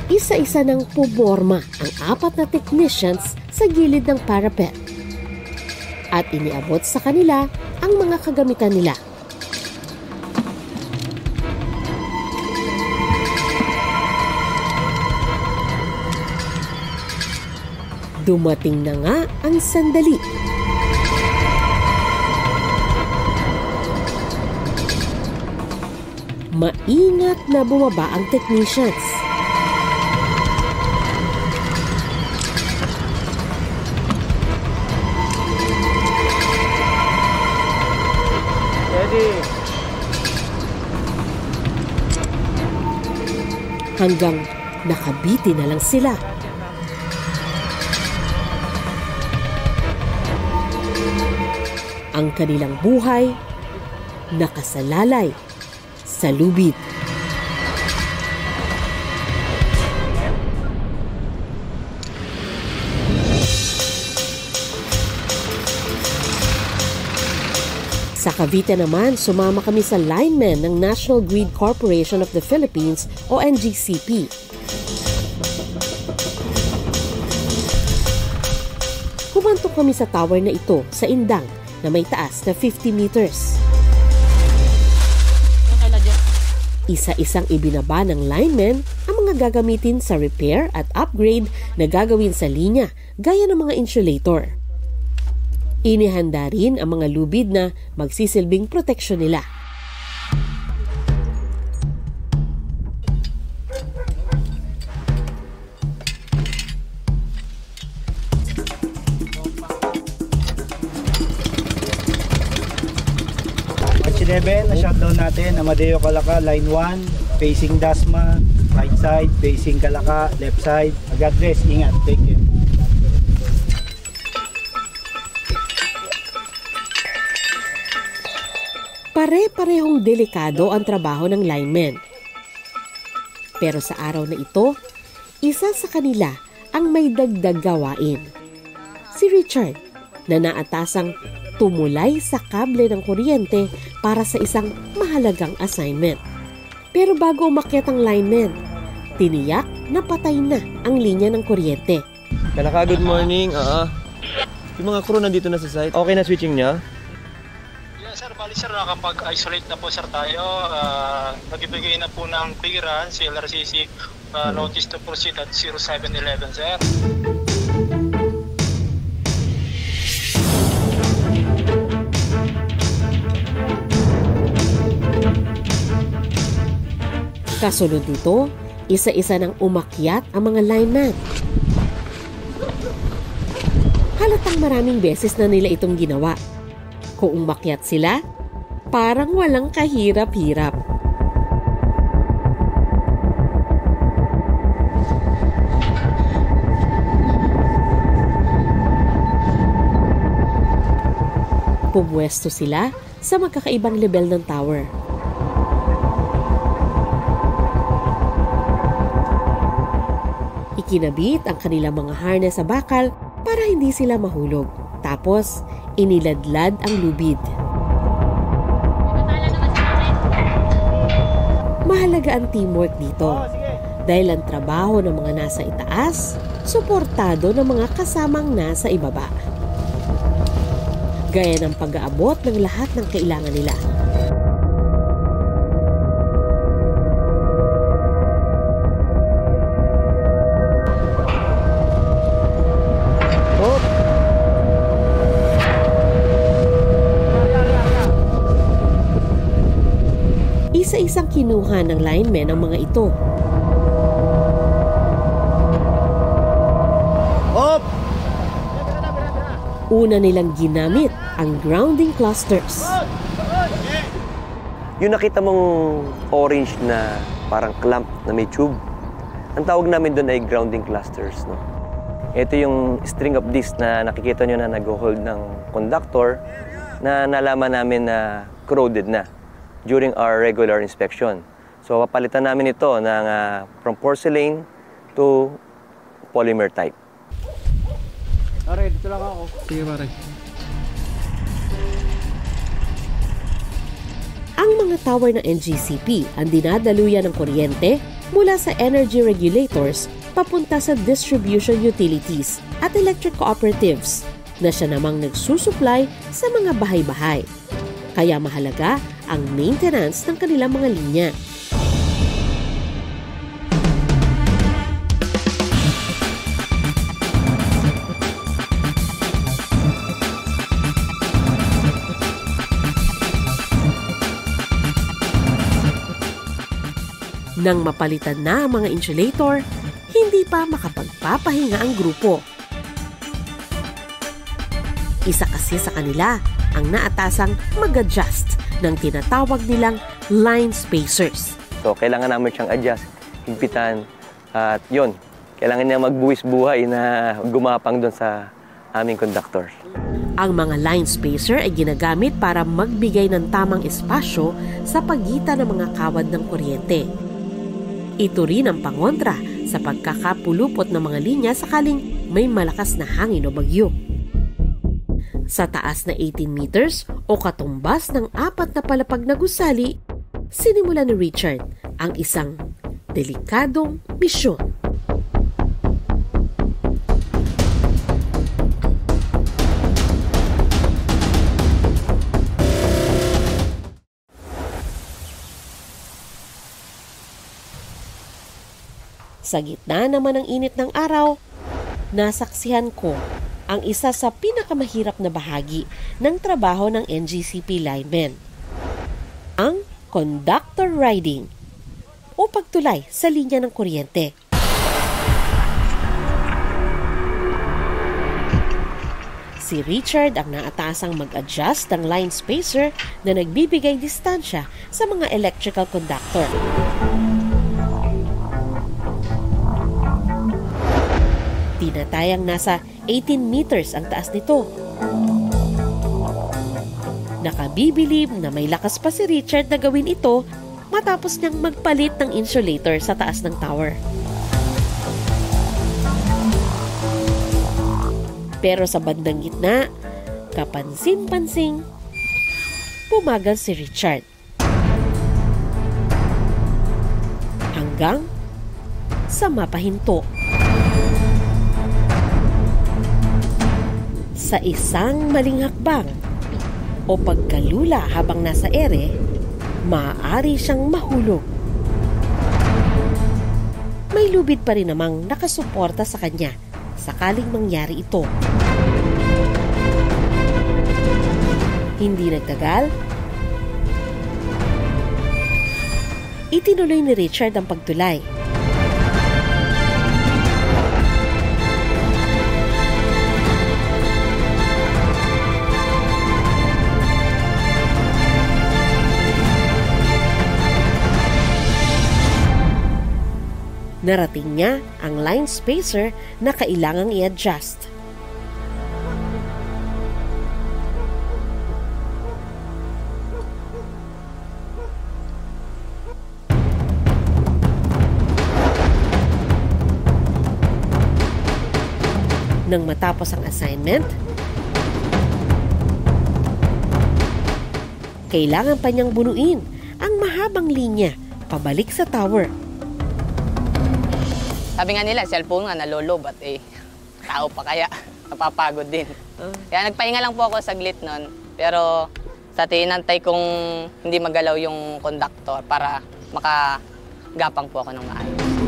Isa-isa ng puporma ang 4 na technicians sa gilid ng parapet. At iniabot sa kanila ang mga kagamitan nila. Dumating na nga ang sandali. Maingat na bumaba ang technicians. Ready. Hanggang nakabiti na lang sila. Ang kanilang buhay nakasalalay sa lubid. Sa Cavite naman, sumama kami sa linemen ng National Grid Corporation of the Philippines o NGCP. Humantok kami sa tower na ito sa Indang na may taas na 50 meters. Isa-isang ibinaba ng linemen ang mga gagamitin sa repair at upgrade na gagawin sa linya gaya ng mga insulator. Inihanda rin ang mga lubid na magsisilbing proteksyon nila. Na shutdown natin, Amadeo Calaca, line 1, facing Dasma, right side, facing Calaca, left side. God bless, ingat, take care. Pare-parehong delikado ang trabaho ng linemen. Pero sa araw na ito, isa sa kanila ang may dagdag gawain. Si Richard, na naatasang tumulay sa kable ng kuryente para sa isang mahalagang assignment. Pero bago umakyat ang lineman, tiniyak na patay na ang linya ng kuryente. Calaca, good morning. Yung mga crew nandito na sa site. Okay na switching niya? Yes sir, bali sir, nakapag-isolate na po sir tayo. Nagbibigay na po ng clearance, LRCC notice to proceed at 0711 sir. Kasunod nito, isa-isa nang umakyat ang mga lineman. Halatang maraming beses na nila itong ginawa. Kung umakyat sila, parang walang kahirap-hirap. Pumwesto sila sa magkakaibang level ng tower. Ikinabit ang kanilang mga harness sa bakal para hindi sila mahulog. Tapos, iniladlad ang lubid. Mahalaga ang teamwork dito. Dahil ang trabaho ng mga nasa itaas, suportado ng mga kasamang nasa ibaba. Gaya ng pag-aabot ng lahat ng kailangan nila. Isa-isang kinuha ng linemen ang mga ito. Op! Una nilang ginamit ang grounding clusters. Yung nakita mong orange na parang clamp na may tube, ang tawag namin doon ay grounding clusters. No? Ito yung string of discs na nakikita nyo na nag-hold ng conductor na nalaman namin na corroded na during our regular inspection. So, papalitan namin ito ng from porcelain to polymer type. Pare, dito lang ako. Sige, pare. Ang mga tower ng NGCP ang dinadaluyan ng kuryente mula sa energy regulators papunta sa distribution utilities at electric cooperatives na siya namang nagsusupply sa mga bahay-bahay. Kaya mahalaga ang maintenance ng kanilang mga linya. Nang mapalitan na ang mga insulator, hindi pa makapagpapahinga ang grupo. Isa kasi sa kanila ang naatasang mag-adjust ng tinatawag nilang line spacers. So, kailangan namin siyang adjust, higpitan, at yun, kailangan niya magbuwis buhay na gumapang doon sa aming conductors. Ang mga line spacer ay ginagamit para magbigay ng tamang espasyo sa pagitan ng mga kawad ng kuryente. Ito rin ang pangontra sa pagkakapulupot ng mga linya sakaling may malakas na hangin o bagyo. Sa taas na 18 meters o katumbas ng 4 na palapag na gusali, sinimula ni Richard ang isang delikadong misyon. Sa gitna naman ng init ng araw, nasaksihan ko ang isa sa pinakamahirap na bahagi ng trabaho ng NGCP linemen, ang conductor riding o pagtulay sa linya ng kuryente. Si Richard ang naatasang mag-adjust ng line spacer na nagbibigay distansya sa mga electrical conductor. Tinatayang nasa 18 meters ang taas nito. Nakabibilib na may lakas pa si Richard na gawin ito matapos niyang magpalit ng insulator sa taas ng tower. Pero sa bandang gitna, kapansin-pansing, pumagal si Richard. Hanggang sa mapahinto. Sa isang maling hakbang o pagkalula habang nasa ere, maaari siyang mahulog. May lubid pa rin namang nakasuporta sa kanya sakaling mangyari ito. Hindi nagtagal, itinuloy ni Richard ang pagtulay. Narating niya ang line spacer na kailangang i-adjust. Nang matapos ang assignment, kailangan pa niyang bunuin ang mahabang linya pabalik sa tower. Sabi nga nila, cellphone nga nalolob at tao pa kaya napapagod din. Kaya nagpahinga lang po ako saglit nun. Pero sa tinantay kong hindi magalaw yung conductor para makagapang po ako ng maayos.